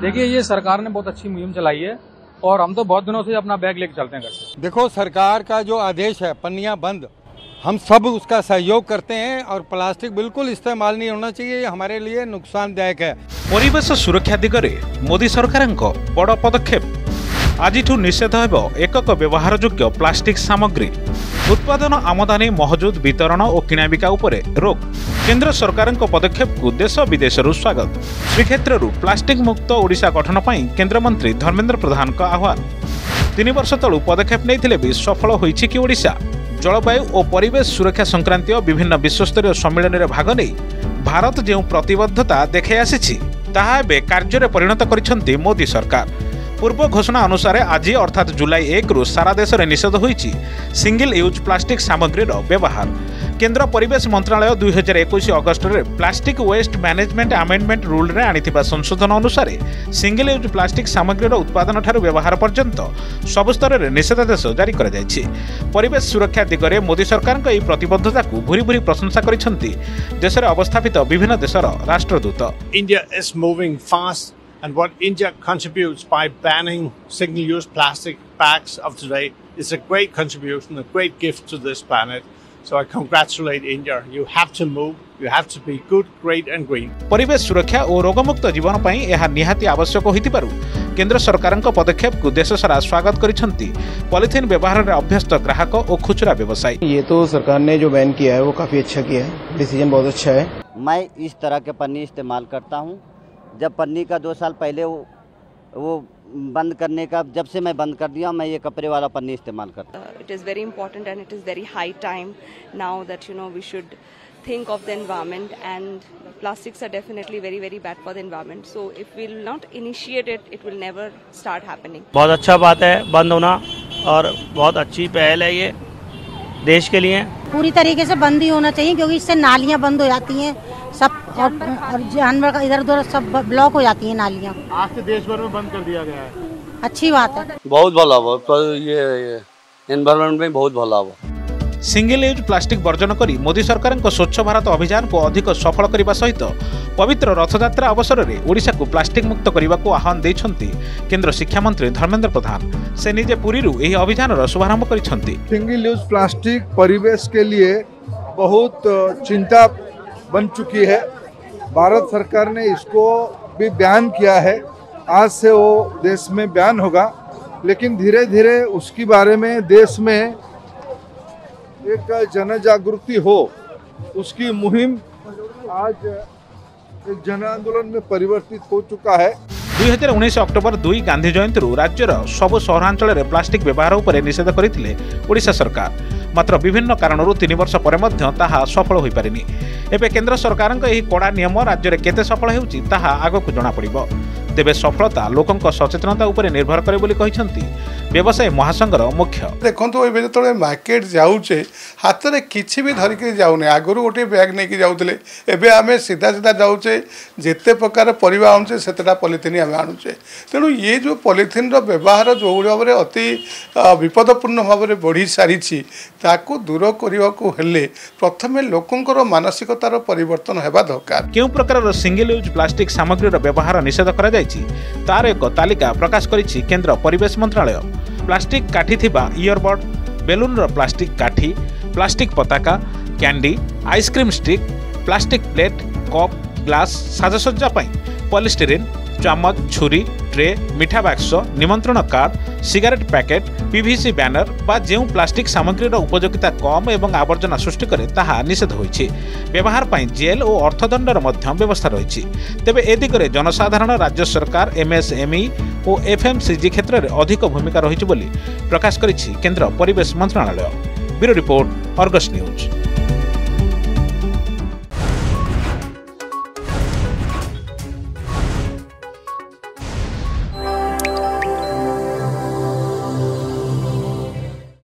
देखिए, ये सरकार ने बहुत अच्छी मुहिम चलाई है और हम तो बहुत दिनों से अपना बैग लेके चलते हैं घर से। देखो, सरकार का जो आदेश है पन्नियां बंद, हम सब उसका सहयोग करते हैं और प्लास्टिक बिल्कुल इस्तेमाल नहीं होना चाहिए, ये हमारे लिए नुकसानदायक है। परिवेश सुरक्षा दिगरे मोदी सरकार बड़ पदक्षेप। आज निषेध हेब एकक व्यवहार योग्य प्लास्टिक सामग्री उत्पादन, आमदानी, महजूद, वितरण और किणाबिका उपरे रोक। केंद्र सरकार पदक्षेप को देश विदेश स्वागत। श्रीक्षेत्र प्लास्टिक मुक्त ओडिशा गठन पर केन्द्रमंत्री धर्मेन्द्र प्रधान का आह्वान। 3 वर्ष तलू पदक्षेप नहीं भी सफल होइछि कि ओडिशा। जलवायु और परिवेश सुरक्षा संक्रांतीय विभिन्न विश्वस्तरीय सम्मेलन में भाग नहीं भारत जो प्रतिबद्धता देखाई आसी ताहा एबे कार्य परिणत करिसेंती मोदी सरकार। पूर्व घोषणा अनुसार आज अर्थात जुलाई 1 रु सारा देश में निषेध होइछि सिंगल यूज प्लास्टिक सामग्री व्यवहार। केंद्र परिवेश मंत्रालय 2021 अगस्ट में plastic waste management amendment rule रे आनिथिबा संशोधन अनुसार सिंगल यूज प्लास्टिक सामग्री उत्पादन ठारू व्यवहार पर्यंत सबु स्तर में निषेधादेश जारी कर परिवेश सुरक्षा दिगरे मोदी सरकार की प्रतिबद्धता को भूरी भूरी प्रशंसा करिसेंती देश में अवस्थापित विभिन्न देशर Rashtradoot. India is moving fast, and what India contributes by banning single-use plastic bags of today is a great contribution, a great gift to this planet. So I congratulate India. You have to move. You have to be good, great and green. परिवेश सुरक्षा और रोगमुक्त जीवन पई यह निहाती आवश्यक होइतिबारु केंद्र सरकारक पदक्षेप को देश सारा स्वागत करिसेंती पॉलिथीन व्यवहार में अभ्यस्त ग्राहक और खुचरा व्यवसायी। ये तो सरकार ने जो बैन किया है वो काफी अच्छा किया है, डिसीजन बहुत अच्छा है। मैं इस तरह के पन्नी इस्तेमाल करता हूँ। जब पन्नी का 2 साल पहले वो बंद करने का, जब से मैं बंद कर दिया, मैं ये कपड़े वाला पन्नी इस्तेमाल करता हूँ। It is very important and it is very high time now that we should think of the environment, and plastics are definitely very very bad for the environment. So if we will not initiate it, it will never start happening. बहुत अच्छा बात है बंद होना और बहुत अच्छी पहल है ये देश के लिए। पूरी तरीके से बंद ही होना चाहिए क्योंकि इससे नालियां बंद हो जाती हैं सब और जानवर का इधर उधर सब ब्लॉक हो जाती हैं नालियां। आज से देश भर में बंद कर दिया गया है, अच्छी बात है। बहुत भला हुआ, ये एनवायरनमेंट में बहुत भला हुआ। सिंगल यूज प्लास्टिक वर्जन करी मोदी सरकार स्वच्छ भारत अभियान को अधिक सफल करने सहित पवित्र रथयात्रा अवसर में ओडिशा को प्लास्टिक मुक्त करने को आह्वान देइछंती केंद्र शिक्षा मंत्री धर्मेन्द्र प्रधान। से निजे पुरी यह अभियान शुभारंभ करिसेंती। सिंगल यूज प्लास्टिक परिवेश के लिए बहुत चिंता बन चुकी है। भारत सरकार ने इसको भी बैन किया है, आज से वो देश में बैन होगा, लेकिन धीरे धीरे उसके बारे में देश में एक जन जागृति हो, उसकी मुहिम आज एक जन आंदोलन में परिवर्तित हो चुका है। 2019 अक्टोबर 2 गांधी जयंती राज्यर सबु सहरांचल में प्लास्टिक व्यवहार उपर निषेध करथिले ओडिशा सरकार। मात्र विभिन्न कारणरू 3 वर्ष पर ताहा सफल हो पारिनी। एबे केंद्र सरकार कड़ा नियम राज्य में केते सफल होउची ताहा आगकु जଣା पड़िबो। तेबे सफलता लोकंक सचेतनता उपर निर्भर करे बोली कहिसंती व्यवसायी महासंघर मुख्य। देखो एबे तो मार्केट जाऊचे हाथ में किसी भी धरिक जाऊने, आगुरी गोटे बैग नहीं जाऊले, एबे आमे सीधा सीधा जाऊचे, जिते प्रकार परिवा आनुचे सेतेटा पॉलिथिन आमे आनुचे। तेणु ये जो पॉलिथिन व्यवहार जो भाव में अति विपदपूर्ण भाव में बढ़ी सारी ताकू दूर करने को हेले प्रथम लोकंकर मानसिकतार परिवर्तन हेबा दरकार। केउ प्रकार सिंगल यूज प्लास्टिक सामग्री व्यवहार निषेध करा तार एक तालिका प्रकाश करिछि केंद्र परिवेश मंत्रालय। प्लास्टिक काठी थिबा इयरबड, बेलून प्लास्टिक काठी, प्लास्टिक पताका, candy, ice cream stick, plastic plate, cup, glass, साजसज्जा पॉलिस्टीरीन, चामच, छुरी, ट्रे, मिठा बाक्स, निमंत्रण card, cigarette packet, PVC banner बा जो प्लास्टिक सामग्री उपयोगिता कम एवं आवर्जना सृष्टि करे ताहा निषेध होइछि। व्यवहार पई जेल और अर्थदंडर मध्य व्यवस्था रही। तेबे ए दिगरे जनसाधारण, राज्य सरकार, एमएसएमई और एफएमसीजी क्षेत्र में अधिक भूमिका रही बोली प्रकाश करिछि केंद्र परिवेश मंत्रालय। Bureau report, Argus news.